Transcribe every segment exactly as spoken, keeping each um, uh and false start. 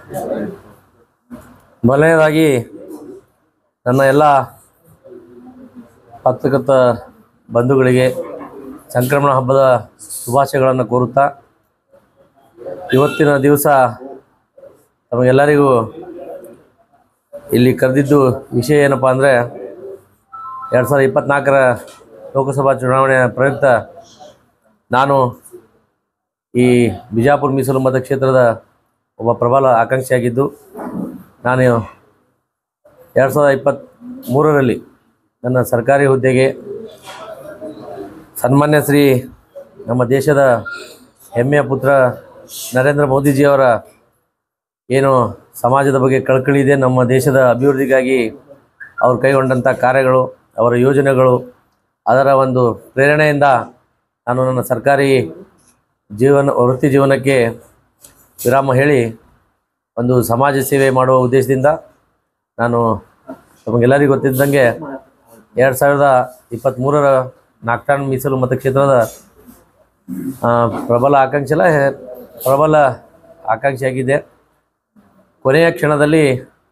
ಮೊದಲನೇದಾಗಿ ನನ್ನ ಎಲ್ಲ ಪತ್ರಕರ್ತ ಬಂಧುಗಳಿಗೆ ಸಂಕ್ರಮಣ ಹಬ್ಬದ ಶುಭಾಶಯಗಳನ್ನು ಕೋರುತ್ತಾ, ಇವತ್ತಿನ ದಿವಸ ನಮಗೆಲ್ಲರಿಗೂ ಇಲ್ಲಿ ಕರೆದಿದ್ದು ವಿಷಯ ಏನಪ್ಪ ಅಂದರೆ, ಎರಡು ಸಾವಿರದ ಇಪ್ಪತ್ತ್ನಾಲ್ಕರ ಲೋಕಸಭಾ ಚುನಾವಣೆಯ ಪ್ರಯುಕ್ತ ನಾನು ಈ ಬಿಜಾಪುರ ಮೀಸಲು ಮತಕ್ಷೇತ್ರದ ಒಬ್ಬ ಪ್ರಬಲ ಆಕಾಂಕ್ಷಿಯಾಗಿದ್ದು, ನಾನು ಎರಡು ಸಾವಿರದ ಇಪ್ಪತ್ತ್ಮೂರರಲ್ಲಿ ನನ್ನ ಸರ್ಕಾರಿ ಹುದ್ದೆಗೆ ಸನ್ಮಾನ್ಯ ಶ್ರೀ ನಮ್ಮ ದೇಶದ ಹೆಮ್ಮೆಯ ಪುತ್ರ ನರೇಂದ್ರ ಮೋದಿಜಿಯವರ ಏನು ಸಮಾಜದ ಬಗ್ಗೆ ಕಳಕಳಿ ಇದೆ, ನಮ್ಮ ದೇಶದ ಅಭಿವೃದ್ಧಿಗಾಗಿ ಅವರು ಕೈಗೊಂಡಂಥ ಕಾರ್ಯಗಳು, ಅವರ ಯೋಜನೆಗಳು, ಅದರ ಒಂದು ಪ್ರೇರಣೆಯಿಂದ ನಾನು ನನ್ನ ಸರ್ಕಾರಿ ಜೀವನ ವೃತ್ತಿ ಜೀವನಕ್ಕೆ ವಿರಾಮ ಹೇಳಿ ಒಂದು ಸಮಾಜ ಸೇವೆ ಮಾಡುವ ಉದ್ದೇಶದಿಂದ ನಾನು ನಮಗೆಲ್ಲರಿಗೂ ಗೊತ್ತಿದ್ದಂಗೆ ಎರಡು ಸಾವಿರದ ಇಪ್ಪತ್ತ್ಮೂರರ ನಾಗ್ಟಾನ್ ಮೀಸಲು ಮತಕ್ಷೇತ್ರದ ಪ್ರಬಲ ಆಕಾಂಕ್ಷಿ ಅಲ್ಲ ಪ್ರಬಲ ಆಕಾಂಕ್ಷಿಯಾಗಿದೆ. ಕೊನೆಯ ಕ್ಷಣದಲ್ಲಿ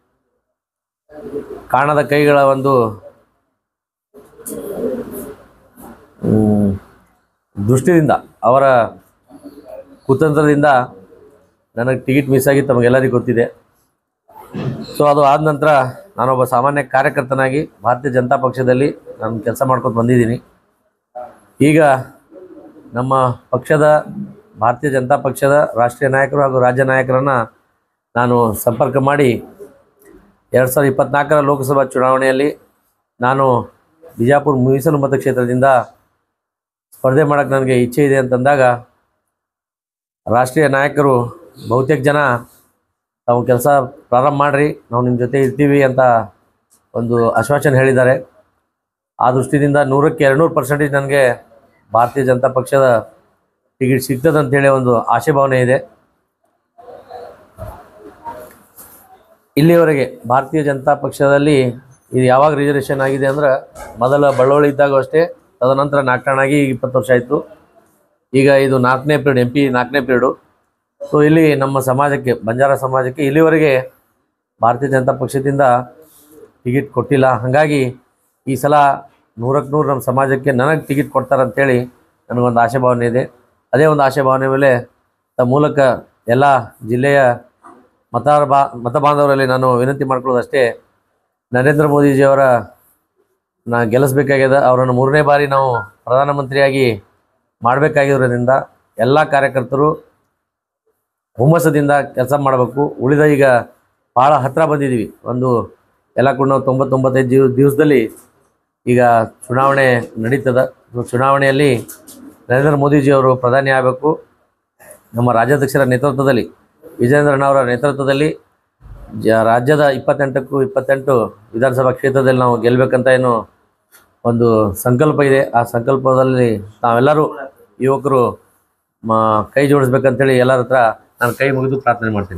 ಕಾಣದ ಕೈಗಳ ಒಂದು ದೃಷ್ಟಿಯಿಂದ, ಅವರ ಕುತಂತ್ರದಿಂದ ನನಗೆ ಟಿಕೆಟ್ ಮಿಸ್ ಆಗಿ ತಮಗೆಲ್ಲರಿಗೂ ಗೊತ್ತಿದೆ. ಸೊ ಅದು ಆದ ನಂತರ ನಾನೊಬ್ಬ ಸಾಮಾನ್ಯ ಕಾರ್ಯಕರ್ತನಾಗಿ ಭಾರತೀಯ ಜನತಾ ಪಕ್ಷದಲ್ಲಿ ನಾನು ಕೆಲಸ ಮಾಡ್ಕೊಂಡು ಬಂದಿದ್ದೀನಿ. ಈಗ ನಮ್ಮ ಪಕ್ಷದ ಭಾರತೀಯ ಜನತಾ ಪಕ್ಷದ ರಾಷ್ಟ್ರೀಯ ನಾಯಕರು ಹಾಗೂ ರಾಜ್ಯ ನಾಯಕರನ್ನು ನಾನು ಸಂಪರ್ಕ ಮಾಡಿ ಎರಡು ಸಾವಿರದ ಇಪ್ಪತ್ತ್ನಾಲ್ಕರ ಲೋಕಸಭಾ ಚುನಾವಣೆಯಲ್ಲಿ ನಾನು ಬಿಜಾಪುರ ಮೀಸಲು ಮತಕ್ಷೇತ್ರದಿಂದ ಸ್ಪರ್ಧೆ ಮಾಡೋಕ್ಕೆ ನನಗೆ ಇಚ್ಛೆ ಇದೆ ಅಂತಂದಾಗ, ರಾಷ್ಟ್ರೀಯ ನಾಯಕರು ಬಹುತೇಕ ಜನ ತಾವು ಕೆಲಸ ಪ್ರಾರಂಭ ಮಾಡಿರಿ, ನಾವು ನಿಮ್ಮ ಜೊತೆ ಇರ್ತೀವಿ ಅಂತ ಒಂದು ಆಶ್ವಾಸನೆ ಹೇಳಿದ್ದಾರೆ. ಆ ದೃಷ್ಟಿಯಿಂದ ನೂರಕ್ಕೆ ಎರಡುನೂರು ಪರ್ಸೆಂಟೇಜ್ ನನಗೆ ಭಾರತೀಯ ಜನತಾ ಪಕ್ಷದ ಟಿಕೆಟ್ ಸಿಗ್ತದೆ ಅಂಥೇಳಿ ಒಂದು ಆಶೆ ಭಾವನೆ ಇದೆ. ಇಲ್ಲಿವರೆಗೆ ಭಾರತೀಯ ಜನತಾ ಪಕ್ಷದಲ್ಲಿ ಇದು ಯಾವಾಗ ರಿಸರ್ವೇಷನ್ ಆಗಿದೆ ಅಂದ್ರೆ, ಮೊದಲ ಬಳ್ಳೋಳಿ ಇದ್ದಾಗ ಅಷ್ಟೇ, ತದನಂತರ ನಾಗ್ಟಾಣಾಗಿ ಇಪ್ಪತ್ತು ವರ್ಷ ಆಯಿತು. ಈಗ ಇದು ನಾಲ್ಕನೇ ಪೀರಿಯಡ್, ಎಂ ಪಿ ನಾಲ್ಕನೇ ಪೀರಿಯಡು. ಸೊ ಇಲ್ಲಿ ನಮ್ಮ ಸಮಾಜಕ್ಕೆ, ಬಂಜಾರ ಸಮಾಜಕ್ಕೆ ಇಲ್ಲಿವರೆಗೆ ಭಾರತೀಯ ಜನತಾ ಪಕ್ಷದಿಂದ ಟಿಕೆಟ್ ಕೊಟ್ಟಿಲ್ಲ. ಹಾಗಾಗಿ ಈ ಸಲ ನೂರಕ್ಕೆ ನೂರು ನಮ್ಮ ಸಮಾಜಕ್ಕೆ ನನಗೆ ಟಿಕೆಟ್ ಕೊಡ್ತಾರಂತೇಳಿ ನನಗೊಂದು ಆಶೆ ಭಾವನೆ ಇದೆ. ಅದೇ ಒಂದು ಆಶೆ ಭಾವನೆ ಮೇಲೆ ತಮ್ಮ ಮೂಲಕ ಎಲ್ಲ ಜಿಲ್ಲೆಯ ಮತ ಬಾ ಮತ ಬಾಂಧವರಲ್ಲಿ ನಾನು ವಿನಂತಿ ಮಾಡ್ಕೊಳ್ಳೋದಷ್ಟೇ, ನರೇಂದ್ರ ಮೋದಿಜಿಯವರ ನಾ ಗೆಲ್ಲಿಸಬೇಕಾಗ್ಯದ. ಅವರನ್ನು ಮೂರನೇ ಬಾರಿ ನಾವು ಪ್ರಧಾನಮಂತ್ರಿಯಾಗಿ ಮಾಡಬೇಕಾಗಿರೋದ್ರಿಂದ ಎಲ್ಲ ಕಾರ್ಯಕರ್ತರು ಹುಮ್ಮಸದಿಂದ ಕೆಲಸ ಮಾಡಬೇಕು. ಉಳಿದ ಈಗ ಭಾಳ ಹತ್ತಿರ ಬಂದಿದ್ದೀವಿ, ಒಂದು ಎಲ್ಲ ಕೂಡ ನಾವು ತೊಂಬತ್ತೊಂಬತ್ತೈದು ದಿವ ದಿವಸದಲ್ಲಿ ಈಗ ಚುನಾವಣೆ ನಡೀತದೆ. ಚುನಾವಣೆಯಲ್ಲಿ ನರೇಂದ್ರ ಮೋದಿಜಿಯವರು ಪ್ರಧಾನಿ ಆಗಬೇಕು. ನಮ್ಮ ರಾಜ್ಯಾಧ್ಯಕ್ಷರ ನೇತೃತ್ವದಲ್ಲಿ, ವಿಜೇಂದ್ರಣ್ಣವರ ನೇತೃತ್ವದಲ್ಲಿ ಜ ರಾಜ್ಯದ ಇಪ್ಪತ್ತೆಂಟಕ್ಕೂ ಇಪ್ಪತ್ತೆಂಟು ವಿಧಾನಸಭಾ ಕ್ಷೇತ್ರದಲ್ಲಿ ನಾವು ಗೆಲ್ಲಬೇಕಂತ ಏನು ಒಂದು ಸಂಕಲ್ಪ ಇದೆ. ಆ ಸಂಕಲ್ಪದಲ್ಲಿ ನಾವೆಲ್ಲರೂ ಯುವಕರು ಮ ಕೈ ಜೋಡಿಸ್ಬೇಕಂತೇಳಿ ಎಲ್ಲರ ಹತ್ರ ನಾನು ಕೈ ಮುಗಿದು ಪ್ರಾರ್ಥನೆ ಮಾಡ್ತೀನಿ.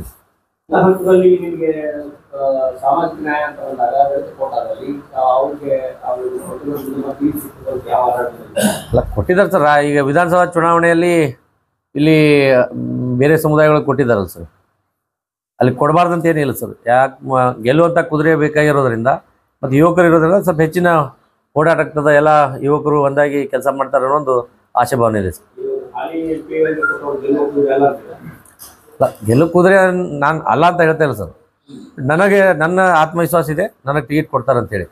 ಅಲ್ಲ, ಕೊಟ್ಟಿದ್ದಾರೆ ಸರ್. ಈಗ ವಿಧಾನಸಭಾ ಚುನಾವಣೆಯಲ್ಲಿ ಇಲ್ಲಿ ಬೇರೆ ಸಮುದಾಯಗಳಿಗೆ ಕೊಟ್ಟಿದ್ದಾರಲ್ಲ ಸರ್, ಅಲ್ಲಿ ಕೊಡಬಾರ್ದಂತ ಏನಿಲ್ಲ ಸರ್. ಯಾಕೆ ಗೆಲ್ಲುವಂಥ ಕುದುರೆ ಬೇಕಾಗಿರೋದ್ರಿಂದ ಮತ್ತು ಯುವಕರು ಇರೋದ್ರಿಂದ ಸ್ವಲ್ಪ ಹೆಚ್ಚಿನ ಓಡಾಟ ಆಗ್ತದೆ. ಎಲ್ಲ ಯುವಕರು ಒಂದಾಗಿ ಕೆಲಸ ಮಾಡ್ತಾರೆ ಅನ್ನೋ ಒಂದು ಆಶೆ ಭಾವನೆ ಇದೆ ಸರ್. ಅಲ್ಲ, ಗೆಲ್ಲು ಕುದುರೆ ನಾನು ಅಲ್ಲ ಅಂತ ಹೇಳ್ತಾ ಇಲ್ಲ ಸರ್. ನನಗೆ ನನ್ನ ಆತ್ಮವಿಶ್ವಾಸ ಇದೆ, ನನಗೆ ಟಿಕೆಟ್ ಕೊಡ್ತಾರಂತೇಳಿ.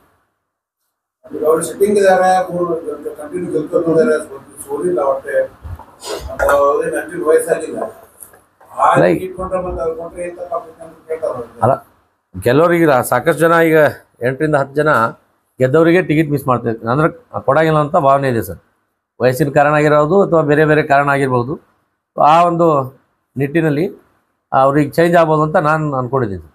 ಅಲ್ಲ, ಗೆಲ್ಲೋರಿಗೆ ಸಾಕಷ್ಟು ಜನ, ಈಗ ಎಂಟರಿಂದ ಹತ್ತು ಜನ ಗೆದ್ದವರಿಗೆ ಟಿಕೆಟ್ ಮಿಸ್ ಮಾಡ್ತಾರೆ ಅಂದ್ರೆ ಕೊಡಂಗಿಲ್ಲ ಅಂತ ಭಾವನೆ ಇದೆ ಸರ್. ವಯಸ್ಸಿನ ಕಾರಣ ಆಗಿರೋದು ಅಥವಾ ಬೇರೆ ಬೇರೆ ಕಾರಣ ಆಗಿರ್ಬೋದು. ಆ ಒಂದು ನಿಟ್ಟಿನಲ್ಲಿ ಅವ್ರಿಗೆ ಚೇಂಜ್ ಆಗ್ಬೋದು ಅಂತ ನಾನು ಅಂದ್ಕೊಂಡಿದ್ದೀನಿ.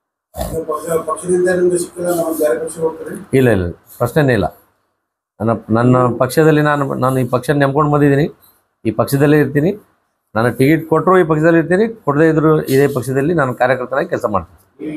ಇಲ್ಲ ಇಲ್ಲ ಪ್ರಶ್ನೆನೇ ಇಲ್ಲ. ನನ್ನ ನನ್ನ ಪಕ್ಷದಲ್ಲಿ ನಾನು ನಾನು ಈ ಪಕ್ಷ ನೆಮ್ಕೊಂಡು ಬಂದಿದ್ದೀನಿ, ಈ ಪಕ್ಷದಲ್ಲೇ ಇರ್ತೀನಿ. ನಾನು ಟಿಕೆಟ್ ಕೊಟ್ಟರು ಈ ಪಕ್ಷದಲ್ಲಿ ಇರ್ತೀನಿ, ಕೊಡದೇ ಇದ್ದರೂ ಇದೇ ಪಕ್ಷದಲ್ಲಿ ನಾನು ಕಾರ್ಯಕರ್ತನಾಗಿ ಕೆಲಸ ಮಾಡ್ತೀನಿ.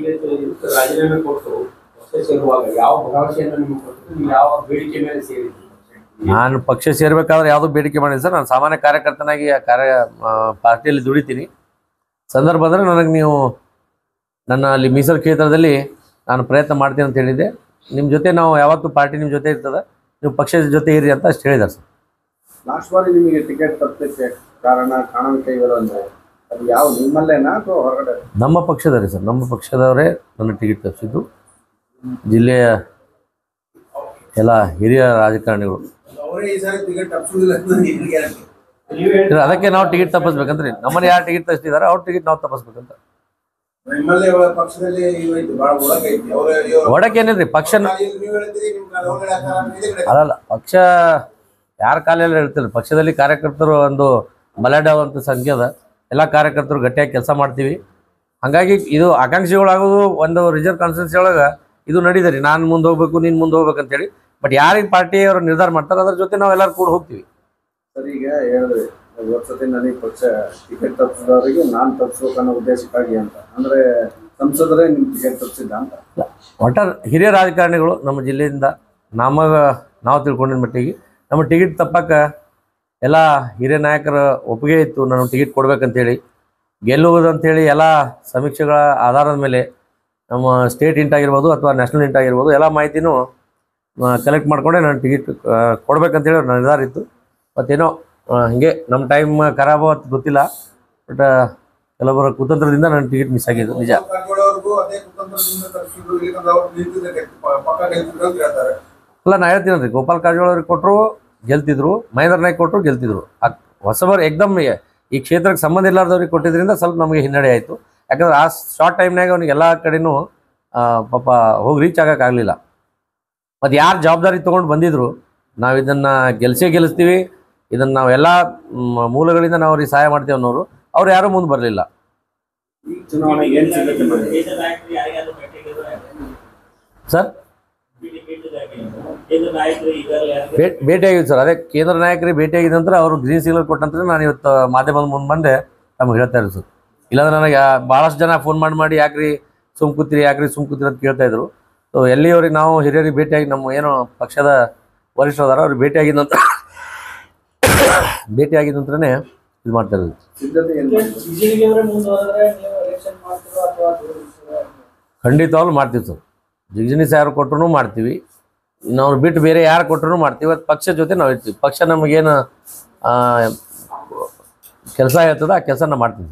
ನಾನು ಪಕ್ಷ ಸೇರಬೇಕಾದ್ರೆ ಯಾವುದೂ ಬೇಡಿಕೆ ಮಾಡಿಲ್ಲ ಸರ್. ನಾನು ಸಾಮಾನ್ಯ ಕಾರ್ಯಕರ್ತನಾಗಿ ಆ ಕಾರ್ಯ ಪಾರ್ಟಿಯಲ್ಲಿ ದುಡಿತೀನಿ. ಸಂದರ್ಭ ಅಂದರೆ ನನಗೆ ನೀವು ನನ್ನ ಅಲ್ಲಿ ಮೀಸಲು ಕ್ಷೇತ್ರದಲ್ಲಿ ನಾನು ಪ್ರಯತ್ನ ಮಾಡ್ತೀನಿ ಅಂತ ಹೇಳಿದ್ದೆ. ನಿಮ್ಮ ಜೊತೆ ನಾವು ಯಾವತ್ತೂ ಪಾರ್ಟಿ ನಿಮ್ಮ ಜೊತೆ ಇರ್ತದೆ, ನೀವು ಪಕ್ಷದ ಜೊತೆ ಇರಿ ಅಂತ ಅಷ್ಟು ಹೇಳಿದ್ದಾರೆ ಸರ್. ಲಾಸ್ಟ್ ಬಾರಿ ನಿಮಗೆ ಟಿಕೆಟ್ ತಪ್ಪಲಿಕ್ಕೆ ಕಾರಣ ಕಾರಣಾಂಕಗಳು ಅಂದರೆ ಅದು ಯಾವ ನಿಮ್ಮಲ್ಲೇನಾ ಅಥವಾ ಹೊರಗಡೆ? ನಮ್ಮ ಪಕ್ಷದವರೇ ಸರ್, ನಮ್ಮ ಪಕ್ಷದವರೇ ನನ್ನ ಟಿಕೆಟ್ ತಪ್ಪಿಸಿದ್ದು. ಜಿಲ್ಲೆಯ ಎಲ್ಲ ಹಿರಿಯ ರಾಜಕಾರಣಿಗಳು. ಅದಕ್ಕೆ ನಾವು ಟಿಕೆಟ್ ತಪ್ಪಿಸ್ಬೇಕಂದ್ರೆ ನಮ್ಮನ್ನು ಯಾರು ಟಿಕೆಟ್ ತಪ್ಪಿಸಿದಾರೆ ಅವ್ರ ಟಿಕೆಟ್ ನಾವು ತಪ್ಪಿಸ್ಬೇಕಂತ. ಒಡಕ್ಕೆ ಏನಿದ್ರಿ ಪಕ್ಷ ಅಲ್ಲಲ್ಲ, ಪಕ್ಷ ಯಾರ ಕಾಲೆಲ್ಲ ಹೇಳ್ತಿಲ್ಲ. ಪಕ್ಷದಲ್ಲಿ ಕಾರ್ಯಕರ್ತರು ಒಂದು ಬಲಾಢ್ಯವಂತ ಸಂಖ್ಯೆ ಅದ. ಎಲ್ಲ ಕಾರ್ಯಕರ್ತರು ಗಟ್ಟಿಯಾಗಿ ಕೆಲಸ ಮಾಡ್ತೀವಿ. ಹಾಗಾಗಿ ಇದು ಆಕಾಂಕ್ಷಿಗಳಾಗೋದು ಒಂದು ರಿಸರ್ವ್ ಕಾನ್ಸ್ಟಿಟ್ಯೂನ್ಸಿ ಒಳಗೆ ಇದು ನಡೀತಾರೆ. ನಾನು ಮುಂದೆ ಹೋಗ್ಬೇಕು, ನೀನು ಮುಂದೆ ಹೋಗ್ಬೇಕಂತೇಳಿ. ಬಟ್ ಯಾರಿಗೆ ಪಾರ್ಟಿಯವರು ನಿರ್ಧಾರ ಮಾಡ್ತಾರೆ ಅದ್ರ ಜೊತೆ ನಾವು ಎಲ್ಲರೂ ಕೂಡ ಹೋಗ್ತೀವಿ. ಸರ್, ಈಗ ಹೇಳಿದ್ರಿ ವರ್ಷದಿಂದ ನನಗೆ ಪಕ್ಷ ಟಿಕೆಟ್ ತಪ್ಪಿಸಿದವರಿಗೆ ನಾನು ತಪ್ಪಿಸ್ಬೇಕು ಅನ್ನೋ ಉದ್ದೇಶಕ್ಕಾಗಿ ಅಂತ, ಅಂದರೆ ಸಂಸದರೇ ನಿಮ್ಮ ಟಿಕೆಟ್ ತಪ್ಪಿಸಿದ್ದ ಅಂತ? ಒಟ್ಟಾರೆ ಹಿರಿಯ ರಾಜಕಾರಣಿಗಳು ನಮ್ಮ ಜಿಲ್ಲೆಯಿಂದ ನಮಗೆ ನಾವು ತಿಳ್ಕೊಂಡಿದ್ದ ಮಟ್ಟಿಗೆ ನಮ್ಮ ಟಿಕೆಟ್ ತಪ್ಪಕ್ಕೆ ಎಲ್ಲ ಹಿರಿಯ ನಾಯಕರ ಒಪ್ಪಿಗೆ ಇತ್ತು. ನಾನು ಟಿಕೆಟ್ ಕೊಡ್ಬೇಕಂತೇಳಿ ಗೆಲ್ಲುವುದಂತೇಳಿ ಎಲ್ಲ ಸಮೀಕ್ಷೆಗಳ ಆಧಾರದ ಮೇಲೆ ನಮ್ಮ ಸ್ಟೇಟ್ ಇಂಟ್ ಆಗಿರ್ಬೋದು ಅಥವಾ ನ್ಯಾಷನಲ್ ಇಂಟ್ ಆಗಿರ್ಬೋದು ಎಲ್ಲ ಮಾಹಿತಿನೂ ಕಲೆಕ್ಟ್ ಮಾಡಿಕೊಂಡೆ ನಾನು ಟಿಕೆಟ್ ಕೊಡ್ಬೇಕಂತೇಳಿ ನನ್ನ ನಿರ್ಧಾರ ಇತ್ತು. ಮತ್ತೇನೋ ಹೀಗೆ ನಮ್ಮ ಟೈಮ್ ಖರಾಬ್ ಅಂತ ಗೊತ್ತಿಲ್ಲ. ಬಟ್ ಕೆಲವರ ಕುತಂತ್ರದಿಂದ ನನ್ನ ಟಿಕೆಟ್ ಮಿಸ್ ಆಗಿದ್ದು ನಿಜ. ಅಲ್ಲ, ನಾ ಹೇಳ್ತೀನಲ್ರಿ, ಗೋಪಾಲ್ ಕಾರಜೋಳ ಅವ್ರಿಗೆ ಕೊಟ್ಟರು ಗೆಲ್ತಿದ್ರು, ಮಹೇಂದ್ರ ನಾಯ್ಕ ಕೊಟ್ಟರು ಗೆಲ್ತಿದ್ರು. ಹೊಸಬರು ಏಕ್ದಮ್ ಈ ಕ್ಷೇತ್ರಕ್ಕೆ ಸಂಬಂಧ ಇಲ್ಲಾರ್ದವ್ರಿಗೆ ಕೊಟ್ಟಿದ್ದರಿಂದ ಸ್ವಲ್ಪ ನಮಗೆ ಹಿನ್ನಡೆ ಆಯಿತು. ಯಾಕಂದ್ರೆ ಆ ಶಾರ್ಟ್ ಟೈಮ್ನಾಗ ಅವ್ನಿಗೆ ಎಲ್ಲ ಕಡೆನೂ ಪಾಪ ಹೋಗಿ ರೀಚ್ ಆಗೋಕ್ಕಾಗಲಿಲ್ಲ. ಮತ್ತು ಯಾರು ಜವಾಬ್ದಾರಿ ತೊಗೊಂಡು ಬಂದಿದ್ರು, ನಾವು ಇದನ್ನು ಗೆಲ್ಸೇ ಗೆಲ್ಲಿಸ್ತೀವಿ, ಇದನ್ನು ನಾವೆಲ್ಲ ಮೂಲಗಳಿಂದ ನಾವು ಅವ್ರಿಗೆ ಸಹಾಯ ಮಾಡ್ತೀವಿ ಅನ್ನೋರು ಅವ್ರು ಯಾರೂ ಮುಂದೆ ಬರಲಿಲ್ಲ. ಸರ್ ಭೇಟಿಯಾಗಿದ್ದು ಸರ್, ಅದೇ ಕೇಂದ್ರ ನಾಯಕರಿಗೆ ಭೇಟಿಯಾಗಿದ್ದ ನಂತರ ಅವರು ಗ್ರೀನ್ ಸಿಗ್ನಲ್ ಕೊಟ್ಟಂತ ನಾನು ಇವತ್ತು ಮಾಧ್ಯಮದ ಮುಂದೆ ಬಂದೆ ನಮ್ಗೆ ಹೇಳ್ತಾ ಇದ್ರು ಸರ್. ಇಲ್ಲಾಂದ್ರೆ ನನಗೆ ಭಾಳಷ್ಟು ಜನ ಫೋನ್ ಮಾಡಿ ಮಾಡಿ ಯಾಕ್ರಿ ಸುಮ್ ಕೂತಿರಿ ಯಾಕ್ರಿ ಸುಮ್ ಕೂತಿರಿ ಅಂತ ಕೇಳ್ತಾಯಿದ್ರು. ಸೊ ಎಲ್ಲಿಯವ್ರಿಗೆ ನಾವು ಹಿರಿಯರಿಗೆ ಭೇಟಿಯಾಗಿ ನಮ್ಮ ಏನು ಪಕ್ಷದ ವರಿಷ್ಠರಾದಾರ ಅವ್ರಿಗೆ ಭೇಟಿಯಾಗಿದ್ದ ನಂತರ ಭೇಟಿಯಾಗಿದ್ದ ನಂತರನೇ ಇದು ಮಾಡ್ತಾ ಇರೋದು. ಖಂಡಿತವಾಗ್ಲೂ ಮಾಡ್ತೀವಿ ಸರ್. ಜಿಗ್ಜಿನಿ ಸಾರು ಕೊಟ್ಟರು ಮಾಡ್ತೀವಿ, ನಾವು ಬಿಟ್ಟು ಬೇರೆ ಯಾರು ಕೊಟ್ಟರು ಮಾಡ್ತೀವಿ. ಅದು ಪಕ್ಷ ಜೊತೆ ನಾವು ಇರ್ತೀವಿ. ಪಕ್ಷ ನಮಗೇನು ಕೆಲಸ ಹೇಳ್ತದ ಆ ಕೆಲಸ ನಾವು ಮಾಡ್ತೀವಿ.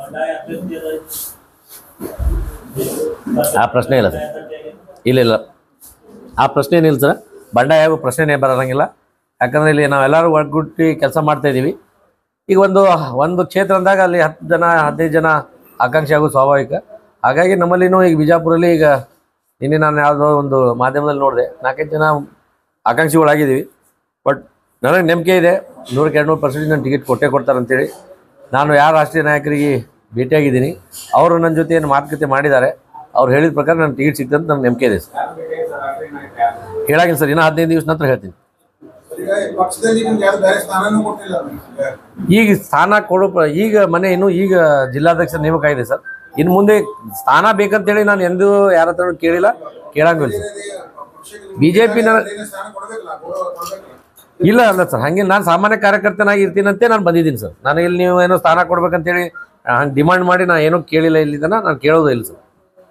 ಆ ಪ್ರಶ್ನೆ ಇಲ್ಲ ಸರ್, ಇಲ್ಲ ಇಲ್ಲ ಆ ಪ್ರಶ್ನೆ ಏನಿಲ್ಲ ಸರ್. ಬಂಡಾಯ ಆಗೋ ಪ್ರಶ್ನೆನೇ ಬರೋಂಗಿಲ್ಲ. ಯಾಕಂದರೆ ಇಲ್ಲಿ ನಾವೆಲ್ಲರೂ ಒಗ್ಗೂಡಿ ಕೆಲಸ ಮಾಡ್ತಾಯಿದ್ದೀವಿ. ಈಗ ಒಂದು ಒಂದು ಕ್ಷೇತ್ರ ಅಂದಾಗ ಅಲ್ಲಿ ಹತ್ತು ಜನ ಹದಿನೈದು ಜನ ಆಕಾಂಕ್ಷಿ ಆಗೋದು ಸ್ವಾಭಾವಿಕ. ಹಾಗಾಗಿ ನಮ್ಮಲ್ಲಿನೂ ಈಗ ಬಿಜಾಪುರಲ್ಲಿ ಈಗ ನಿನ್ನೆ ನಾನು ಯಾವುದೋ ಒಂದು ಮಾಧ್ಯಮದಲ್ಲಿ ನೋಡಿದೆ, ನಾಲ್ಕೈದು ಜನ ಆಕಾಂಕ್ಷಿಗಳಾಗಿದ್ದೀವಿ. ಬಟ್ ನನಗೆ ನಂಬಿಕೆ ಇದೆ ನೂರಕ್ಕೆ ಎರಡು ನೂರು ಪರ್ಸೆಂಟ್ ನಾನು ಟಿಕೆಟ್ ಕೊಟ್ಟೇ ಕೊಡ್ತಾರೆ ಅಂತೇಳಿ. ನಾನು ಯಾರು ರಾಷ್ಟ್ರೀಯ ನಾಯಕರಿಗೆ ಭೇಟಿಯಾಗಿದ್ದೀನಿ, ಅವರು ನನ್ನ ಜೊತೆ ಏನು ಮಾತುಕತೆ ಮಾಡಿದ್ದಾರೆ, ಅವ್ರು ಹೇಳಿದ ಪ್ರಕಾರ ನನ್ನ ಟಿಕೆಟ್ ಸಿಗ್ತದೆ ಅಂತ ನನಗೆ ನಂಬಿಕೆ ಇದೆ ಸರ್. ಹೇಳಾಗಿಲ್ಲ ಸರ್, ಇನ್ನೂ ಹದಿನೈದು ದಿವಸ ನಂತರ ಹೇಳ್ತೀನಿ. ಈಗ ಸ್ಥಾನ ಕೊಡೋ ಈಗ ಮನೆ ಇನ್ನೂ ಈಗ ಜಿಲ್ಲಾಧ್ಯಕ್ಷರ ನೇಮಕ ಆಗಿದೆ ಸರ್. ಇನ್ನು ಮುಂದೆ ಸ್ಥಾನ ಬೇಕಂತೇಳಿ ನಾನು ಎಂದೂ ಯಾರ ಹತ್ರ ಕೇಳಿಲ್ಲ, ಕೇಳಂಗಿಲ್ಲ ಸರ್. ಬಿ ಜೆ ಪಿನ ಇಲ್ಲ ಅಲ್ಲ ಸರ್, ಹಾಗೆ ನಾನು ಸಾಮಾನ್ಯ ಕಾರ್ಯಕರ್ತನಾಗಿ ಇರ್ತೀನಂತೆ ನಾನು ಬಂದಿದ್ದೀನಿ ಸರ್. ನಾನು ಇಲ್ಲಿ ನೀವು ಏನೋ ಸ್ಥಾನ ಕೊಡ್ಬೇಕಂತೇಳಿ ಹಂಗೆ ಡಿಮಾಂಡ್ ಮಾಡಿ ನಾನು ಏನೂ ಕೇಳಿಲ್ಲ, ಇಲ್ಲಿದ್ದಾನ ನಾನು ಕೇಳೋದು ಇಲ್ಲ ಸರ್.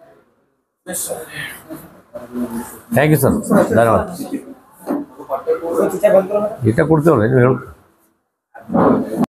ಥ್ಯಾಂಕ್ ಯು ಸರ್, ಧನ್ಯವಾದ. ಇಷ್ಟ ಕೊಡ್ತೀವಲ್ಲ ನೀವು ಹೇಳಿ.